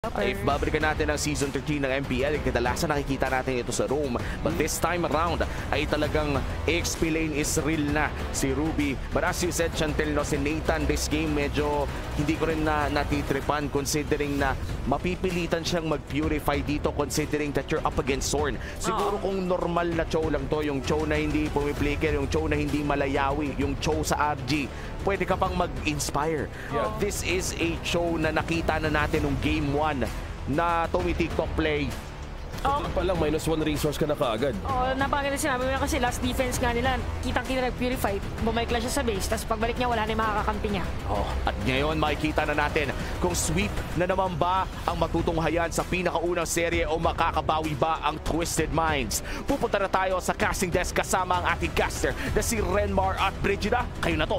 If babalikan natin ang Season 13 ng MPL, kadalasan nakikita natin ito sa Rome. But this time around, ay talagang XP lane is real na si Ruby. But as you said, Chantel, no, si Nathan, this game medyo hindi ko rin natitripan considering na mapipilitan siyang mag-purify dito considering that you're up against Zorn. Siguro kung normal na Cho lang to, yung Cho na hindi pumiplaker, yung Cho na hindi malayawi, yung Cho sa RG, pwede ka pang mag-inspire. This is a Cho na nakita na natin nung Game 1 na TikTok play. Pa lang, -1 resource ka na kaagad. Oo, napakaganda sinabi mo kasi last defense nga nila, kitang-kita nag-purify, bumalik lang siya sa base, tapos pagbalik niya, wala na yung makakakampi niya. At ngayon, makikita na natin kung sweep na naman ba ang matutunghayan sa pinakaunang serye o makakabawi ba ang Twisted Minds. Pupunta na tayo sa casting desk kasama ang ating caster na si Renmar at Brigida. Kayo na to.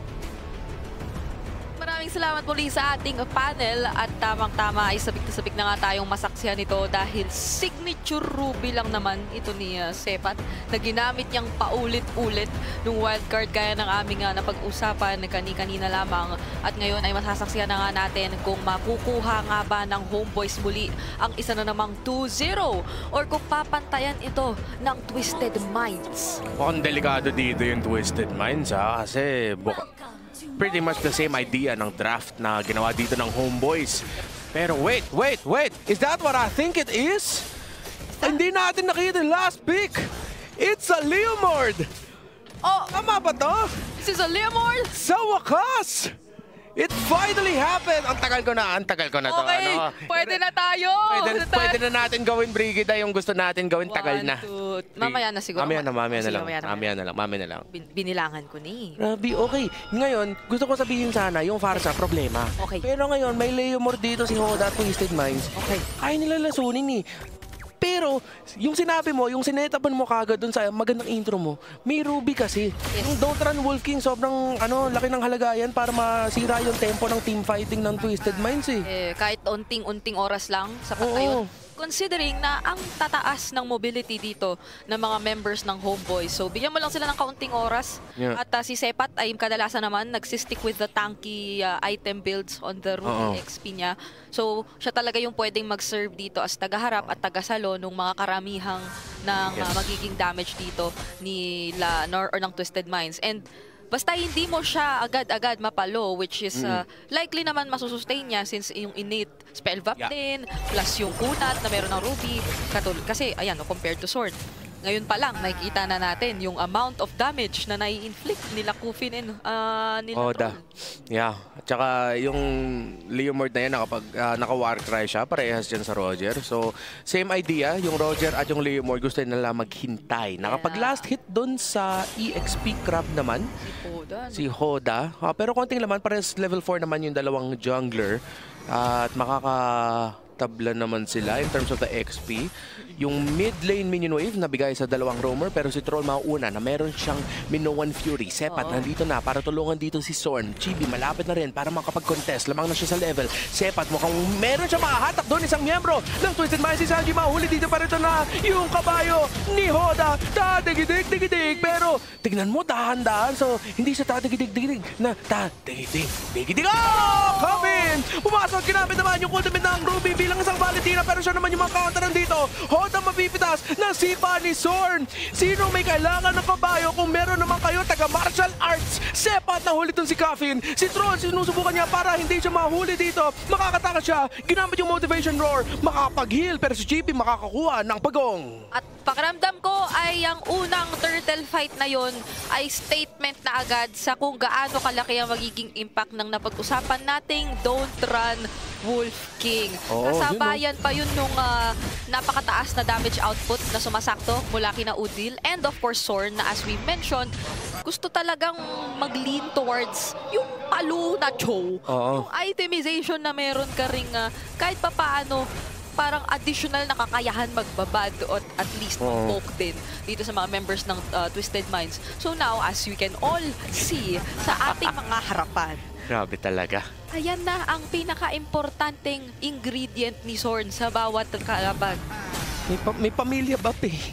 Maraming salamat muli sa ating panel at tamang-tama ay sabik na nga tayong masaksihan nito dahil signature Ruby lang naman ito ni Sepat na ginamit niyang paulit-ulit nung wildcard gaya ng aming napag-usapan kani-kanina lamang at ngayon ay masasaksihan na nga natin kung makukuha nga ba ng Homeboyz muli ang isa na namang 2-0 or kung papantayan ito ng Twisted Minds. Mukhang delikado dito yung Twisted Minds kasi pretty much the same idea ng draft na ginawa dito ng Homeboyz. Pero wait! Is that what I think it is? Hindi natin nakita yung last pick! It's a Leomord! Oh! Tama ba to? This is a Leomord? Sa wakas! It finally happened! Ang tagal ko na to. Okay, pwede na tayo! Pwede na natin gawin, Brigida, yung gusto natin gawin, tagal na. Mamaya na siguro. Mamaya na lang. Binilangan ko ni. Rabi, okay. Ngayon, gusto ko sabihin sana yung Pharsa, problema. Okay. Pero ngayon, may Leomord dito si Hoda at Twisted Minds. Okay. Ay nila lasunin eh. Pero, yung sinabi mo, yung sinetapan mo kagad dun sa magandang intro mo, may Ruby kasi. Yes. Yung Don't Run Wolf King, sobrang laki ng halagayan para masira yung tempo ng team fighting ng Twisted Minds eh. Kahit unting-unting oras lang, sapat na yun. Considering na ang tataas ng mobility dito ng mga members ng Homeboyz. So, bigyan mo lang sila ng kaunting oras. Yeah. At si Sepat ay kadalasan naman nagsistick with the tanky item builds on the Ruby XP niya. So, siya talaga yung pwedeng mag-serve dito as tagaharap at tagasalo ng mga karamihang ng magiging damage dito nila or ng Twisted Minds. And basta hindi mo siya agad-agad mapalo, which is likely naman masusustain niya since yung innate spell buff din, plus yung kunat na meron ng Ruby. Kasi, ayan, compared to Sword. Ngayon pa lang, nakikita na natin yung amount of damage na nai-inflict nila Kufin and nila Hoda. Yeah. At saka yung Leomord na yan, naka-Warcry siya, parehas dyan sa Roger. So, same idea, yung Roger at yung Leomord gusto nila maghintay. Nakapag-last hit dun sa EXP Crab naman. Si Hoda. Pero konting laman, parehas level 4 naman yung dalawang jungler. At makakatabla naman sila in terms of the XP. Yung mid lane minion wave nabigay sa dalawang roamer pero si Troll mauuna na meron siyang Minoan Fury. Sepat nandito na para tulungan dito si Zorn. Chibi malapit na rin para makapag-contest. Lamang na siya sa level. Sepat mukhang meron siya makahatak doon isang miyembro ng Twisted Minds. Si Sanji mahuli dito pa rito na yung kabayo ni Hoda. Tadigidig. Pero tignan mo dahan-dahan. So hindi siya tadigidig na tadigidig. Kevin! Pumasok kinamit naman yung ultimate ng Ruby bilang isang Valentina pero siya naman yung mga counter dito. Hoda mapipitas ng sipa ni Zorn. Sino may kailangan ng kabayo kung meron naman kayo taga martial arts? Sepat na huli itong si Kevin. Si Troll sinusubukan niya para hindi siya mahuli dito. Makakatakas siya. Ginamit yung motivation roar. Makakapag-heal pero si GP makakakuha ng pagong. At pakiramdam ko ay ang unang turtle fight na yon ay statement na agad sa kung gaano kalaki ang magiging impact ng napag-usapan nating Don't Run Wolf King. Kasabayan pa yun nung napakataas na damage output na sumasakto mula kina Udil and of course Zorn na as we mentioned, gusto talagang mag-lean towards yung palo na Cho. Yung itemization na meron ka ring kahit papaano parang additional na kakayahan magbabad at least mag-poke din dito sa mga members ng Twisted Minds. So now, as we can all see sa ating mga harapan, grabe talaga. Ayan na ang pinaka-importanteng ingredient ni Zorn sa bawat kalaban. May pamilya buff eh.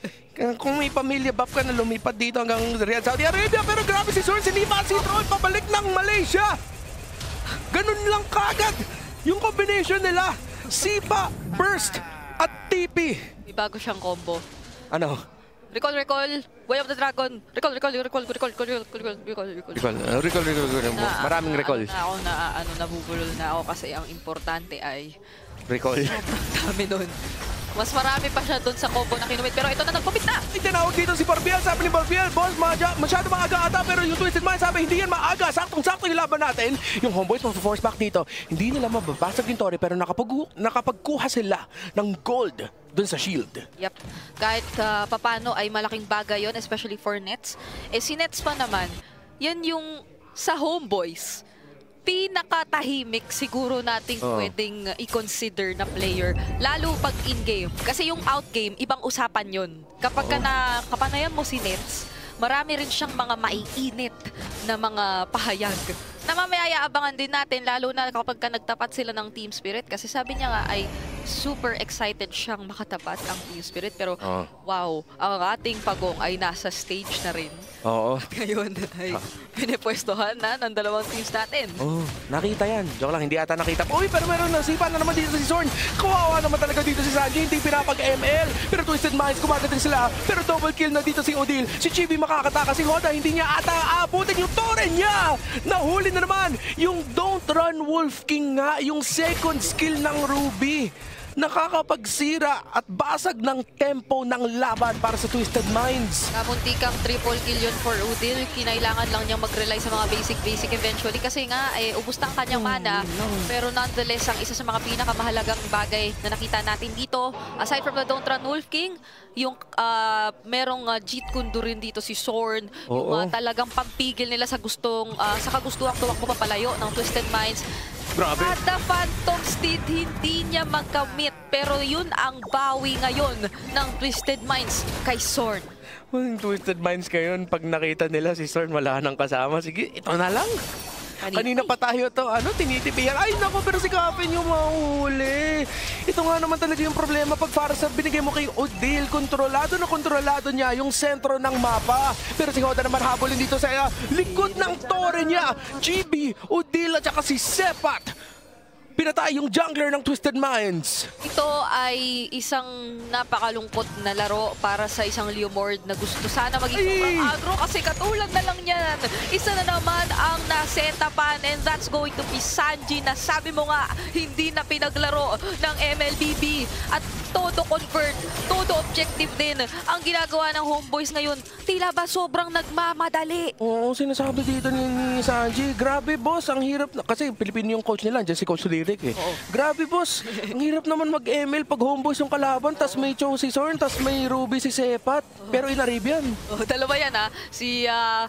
Kung may pamilya buff ka na lumipat dito hanggang Riyadh, Saudi Arabia. Pero grabe si Zorn, sinipa si Troll pabalik ng Malaysia. Ganun lang kagad yung combination nila. Sipa, Burst, at TP. May bago siyang combo. Ano? Recall. Way of the Dragon. Recall. Recall. Maraming recall. Nabubulol na ako kasi ang importante ay Recall. dami nun. Mas marami pa siya dun sa combo na kinumit. Pero ito na, nagpapit na! Tinawag dito si Barbiel. Sabi ni Barbiel, boss, masyado maaga ata. Pero yung Twisted Mind sabi, hindi yan maaga. Saktong-sakto yung laban natin. Yung Homeboys mag-force back dito. Hindi nila mababasag yung Torre, pero nakapagkuha sila ng gold dun sa shield. Yep. Kahit papano ay malaking bagay yon, especially for Nets. Eh si Nets pa naman, yan yung sa Homeboys, pinakatahimik siguro nating pwedeng i-consider na player, lalo pag in-game. Kasi yung out-game, ibang usapan yon. Kapag kapanayan mo si Nets, marami rin siyang mga maiinit na mga pahayag na mamaya abangan din natin, lalo na kapag nagtapat sila ng Team Spirit. Kasi sabi niya nga ay super excited siyang makatapat ang Team Spirit. Pero wow, ang ating pagong ay nasa stage na rin. Oo. At ngayon ay pinipwestohan na ng dalawang teams natin. Nakita yan. Joke lang, hindi ata nakita. Uy, pero meron na sipa na naman dito si Zorn. Kawawa naman talaga dito si Sanji. Hindi pinapag-ML. Pero Twisted Minds, kumagating sila. Pero double kill na dito si Odil. Si Chibi makakataka. Si Hoda, hindi niya ata aabutin yung Torre niya. Nahuli na naman yung Don't Run Wolf King nga. Yung second skill ng Ruby. Nakakapagsira at basag ng tempo ng laban para sa Twisted Minds. Kamuntikang triple kill yun for Udil. Kinailangan lang niyang mag-rely sa mga basic eventually kasi nga ubos na ang kanyang mana. Pero nonetheless, ang isa sa mga pinakamahalagang bagay na nakita natin dito, aside from the Don't Run Wolf King, yung merong Jeet Kune Do rin dito si Zorn. Yung talagang pampigil nila sa kagustuhang tumakbo papalayo ng Twisted Minds. Grabe. At the Phantom Steed, hindi niya magkamit. Pero yun ang bawi ngayon ng Twisted Minds kay Zorn. Yung Twisted Minds ngayon, pag nakita nila si Zorn wala nang kasama, sige, ito na lang. Kanina pa tayo tinitipihan. Ay nako, pero si Captain yung mahuli. Ito nga naman talaga yung problema pag Farsa binigay mo kay Odil. Kontrolado niya yung sentro ng mapa. Pero si Hoda naman habulin dito sa likod ng Torre niya. GB, Odil at saka si Sepat. Pinatay yung jungler ng Twisted Minds. Ito ay isang napakalungkot na laro para sa isang Leomord na gusto sana maging sobrang agro kasi katulad na lang yan. Isa na naman ang nasetapan and that's going to be Sanji na sabi mo nga hindi na pinaglaro ng MLBB at todo convert, todo objective din ang ginagawa ng Homeboys ngayon. Tila ba sobrang nagmamadali? Oo, sinasabi dito ni Sanji. Grabe boss, ang hirap na. Kasi Pilipino yung coach nila, dyan si Coach Lyric eh. Grabe boss, ang hirap naman mag-ML pag Homeboys yung kalaban, tas may Cho si Zorn, tas may Ruby si Sepat. Pero inarib yan. Dalawa yan si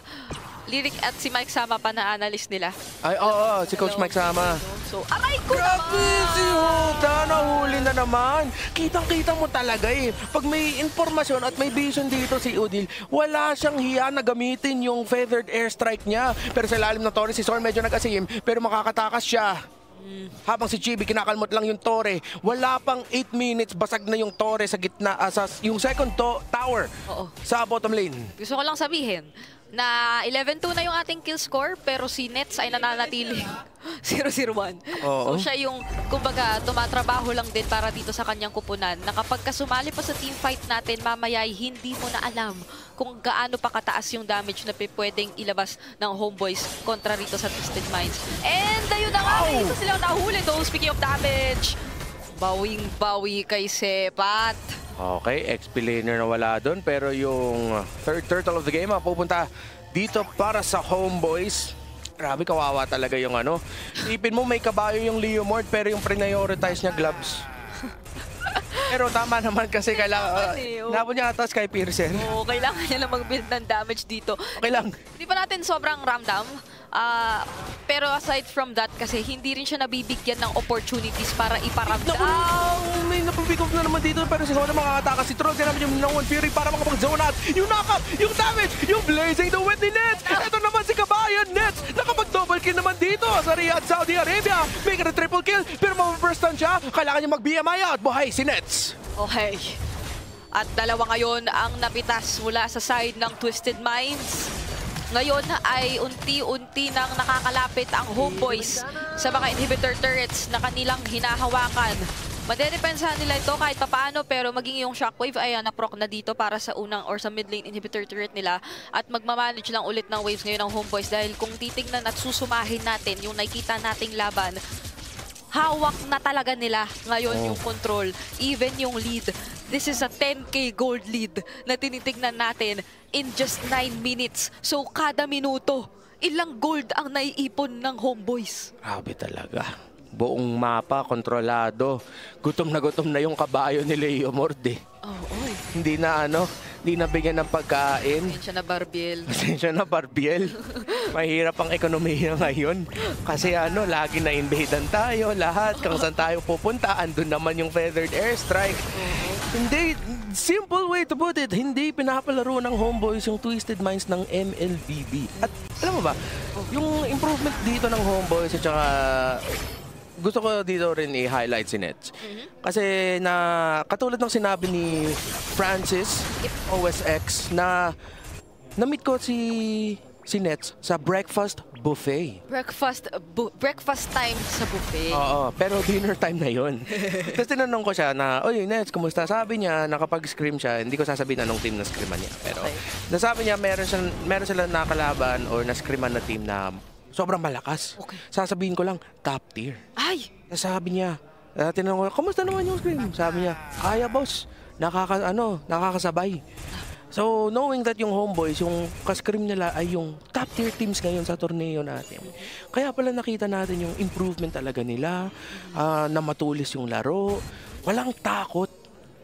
Lyric at si Mike Sama pa na analyst nila. Ay, oo, si Coach Mike Sama. So, aray ko Grabe si Hoda, nahuli na naman. Kitang-kita mo talaga eh. Pag may informasyon at may vision dito si Odil, wala siyang hiya na gamitin yung feathered airstrike niya. Pero sa ilalim ng Torre, si Zorn medyo nag-asim, pero makakatakas siya. Habang si Chibi kinakalmot lang yung Torre, wala pang 8 minutes, basag na yung Torre sa gitna, yung second tower sa bottom lane. Gusto ko lang sabihin na 11-2 na yung ating kill score pero si Nets ay nananatiling 0-0-1. So siya yung kumbaga tumatrabaho lang din para dito sa kanyang kupunan na kapag kasumali pa sa team fight natin mamaya ay hindi mo na alam kung gaano pa kataas yung damage na pwedeng ilabas ng Homeboys kontra rito sa Twisted Minds. And ayun na nga, isa silang nahuli though. Speaking of damage, bawing-bawi kay Sepat. Okay, XP laner na wala doon. Pero yung third turtle of the game pupunta dito para sa Homeboys. Grabe, kawawa talaga yung Ipin mo may kabayo yung Leomord pero yung prioritize niya gloves. Pero tama naman kasi kailangan nabon niya ata Sky Piercer. Oo, kailangan niya lang mag-build ng damage dito. Okay lang. Hindi pa natin sobrang ramdam. Pero aside from that, kasi hindi rin siya nabibigyan ng opportunities para iparamdam. May napapick off na naman dito pero si Hoda makakataka. Si Troll naman yung One Fury para makapag-zone out. Yung knock-up, yung damage, yung blazing the wind ni Nets. Ito naman si Kabayan Nets. Nakapag-double kill naman dito sa Riyadh, Saudi Arabia. May triple kill pero mapaburstan siya. Kailangan niya mag-BMI out. Buhay si Nets. Okay. At dalawa ngayon ang napitas mula sa side ng Twisted Minds. Ngayon ay unti-unti nang nakakalapit ang Homeboys sa mga inhibitor turrets na kanilang hinahawakan. Madedepensahan nila ito kahit papaano, pero maging yung Shockwave ay naproc na dito para sa unang or sa mid lane inhibitor turret nila at magmamanage lang ulit ng waves ngayon ng Homeboys dahil kung titignan at susumahin natin yung nakikita nating laban, hawak na talaga nila ngayon yung control, even yung lead. This is a 10k gold lead na tinitignan natin in just 9 minutes. So kada minuto, ilang gold ang naiipon ng Homeboys. Grabe talaga. Buong mapa, kontrolado. Gutom na yung kabayo ni Leo Morde. Oy. Hindi na bigyan ng pagkain. Pasensya na, Barbiel. Pasensya na, Barbiel. Mahirap ang ekonomiya ngayon. Kasi lagi na-invadean tayo, lahat. Kung saan tayo pupunta, andun naman yung feathered airstrike. Hindi, simple way to put it, hindi pinapalaro ng Homeboys yung Twisted Minds ng MLBB. At alam mo ba, yung improvement dito ng Homeboys at saka gusto ko dito rin i-highlight si Nets. Kasi katulad ng sinabi ni Francis, OSX, na-meet ko si Nets sa breakfast buffet. Breakfast time sa buffet. Oo, pero dinner time na yun. Tapos tinanong ko siya na, oy Nets, kumusta? Sabi niya, nakapag-scrim siya. Hindi ko sasabihin anong team na scrimman niya. Pero nasabi niya, meron sila nakalaban or na-scrimman na team na sobrang malakas. Okay. Sasabihin ko lang, top tier. Ay! Sabi niya, tinanong ko, kamusta naman yung scrim? Sabi niya, kaya boss, nakakasabay. So, knowing that yung Homeboys, yung ka-scrim nila ay yung top tier teams ngayon sa torneo natin. Kaya pala nakita natin yung improvement talaga nila, na matulis yung laro, walang takot.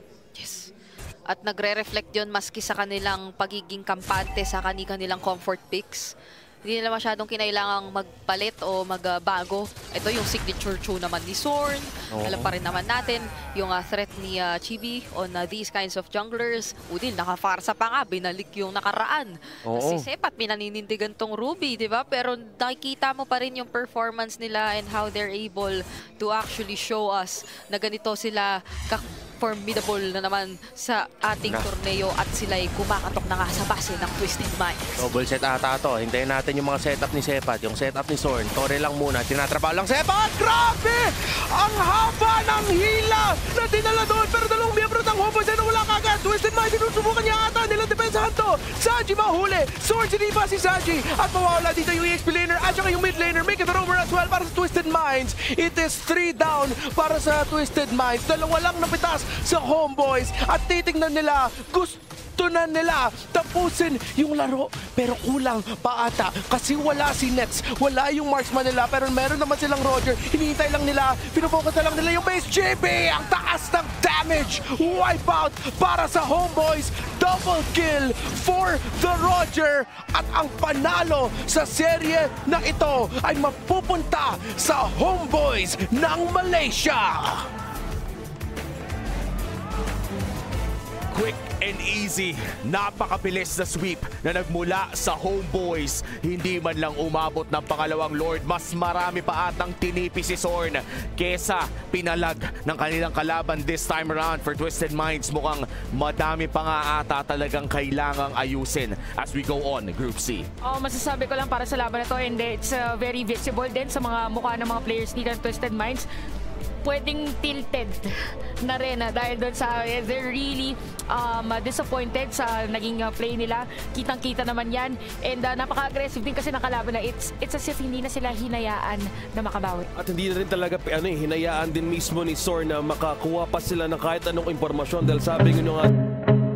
Yes. At nagre-reflect yun maski sa kanilang pagiging kampante sa kanilang comfort picks. Hindi nila masyadong kinailangang magpalit o magbago. Ito yung signature tune naman ni Zorn. Alam pa rin naman natin yung threat ni Chibi on these kinds of junglers. Udil, nakafarsa pa nga, binalik yung nakaraan. Si Sepat, pinaninindigan tong Ruby, di ba? Pero nakikita mo pa rin yung performance nila and how they're able to actually show us na ganito sila formidable na naman sa ating torneo at sila'y kumakatok na nga sa base ng Twisted Minds. Double set ata to. Hintayin natin yung mga setup ni Sepat, yung setup ni Zorn. Tore lang muna, tinatrabaho lang Sepat! Grabe! Ang haba ng hila na dinala doon, pero dalawang miyembro ng Homeboys ay nawala kagad. Twisted Minds, sinusubukan niya ata nilang depensahan to. Sanji mahuli, Zorn sinipa si Sanji at mawawala dito yung EXP laner at saka yung mid laner. Make it over as well para sa Twisted Minds. It is 3 down para sa Twisted Minds. Dalawa lang napitas sa Homeboys at titignan nila, gusto na nila tapusin yung laro pero kulang pa ata kasi wala si Nets, wala yung marksman nila pero meron naman silang Roger, hinihintay lang nila, pinofocus na lang nila yung base. JB, ang taas ng damage, wipeout para sa Homeboys, double kill for the Roger at ang panalo sa serye na ito ay mapupunta sa Homeboys ng Malaysia. Quick and easy, napakabilis na sweep na nagmula sa Homeboys. Hindi man lang umabot ng pangalawang Lord, mas marami pa atang tinipi si Zorn kesa pinalag ng kanilang kalaban this time around. For Twisted Minds, mukhang madami pa nga ata talagang kailangang ayusin as we go on Group C. Masasabi ko lang para sa laban na to, and it's very visible din sa mga mukha ng mga players dito ng Twisted Minds. Pwedeng tilted na rin dahil doon sa they're really disappointed sa naging play nila. Kitang-kita naman yan. And napaka-aggressive din kasi nakalaban na it's as if hindi na sila hinayaan na makabawi. At hindi na rin talaga hinayaan din mismo ni Zorn na makakuha pa sila ng kahit anong impormasyon dahil sabi nyo nga